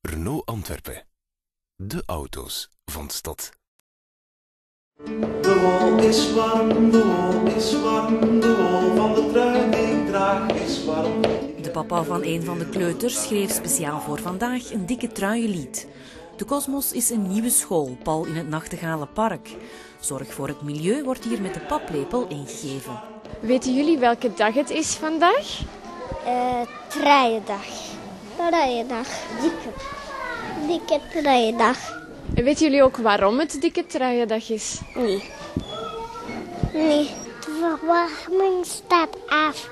Renault Antwerpen. De auto's van de stad. De wol is warm, de wol is warm, de wol van de trui die ik draag is warm. De papa van een van de kleuters schreef speciaal voor vandaag een dikke truienlied. De Cosmos is een nieuwe school, pal in het Nachtegalenpark. Zorg voor het milieu wordt hier met de paplepel ingegeven. Weten jullie welke dag het is vandaag? Truiendag. Truiendag. Dikke truiendag. En weten jullie ook waarom het dikke truiendag is? Nee. De verwarming staat af.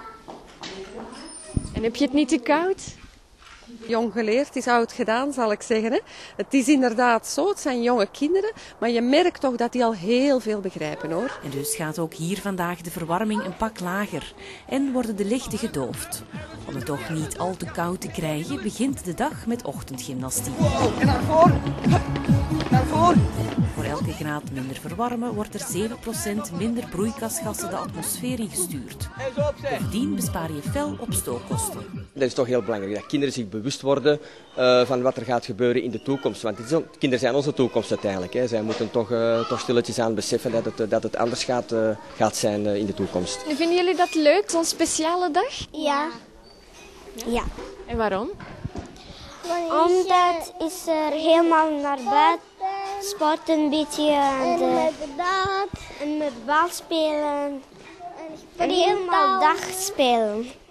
En heb je het niet te koud? Jong geleerd is oud gedaan, zal ik zeggen. Hè. Het is inderdaad zo, het zijn jonge kinderen, maar je merkt toch dat die al heel veel begrijpen, hoor. En dus gaat ook hier vandaag de verwarming een pak lager en worden de lichten gedoofd. Om het toch niet al te koud te krijgen, begint de dag met ochtendgymnastiek. En naar voren! Naar voren! Voor elke graad minder verwarmen wordt er 7% minder broeikasgassen de atmosfeer ingestuurd. Bovendien bespaar je fel op stookkosten. Dat is toch heel belangrijk, dat kinderen zich bewust worden van wat er gaat gebeuren in de toekomst. Want kinderen zijn onze toekomst uiteindelijk. Hè. Zij moeten toch stilletjes aan beseffen dat het anders gaat zijn in de toekomst. Vinden jullie dat leuk, zo'n speciale dag? Ja. En waarom? Omdat is er helemaal naar buiten. Sport een beetje. En met bal spelen. En helemaal dag spelen.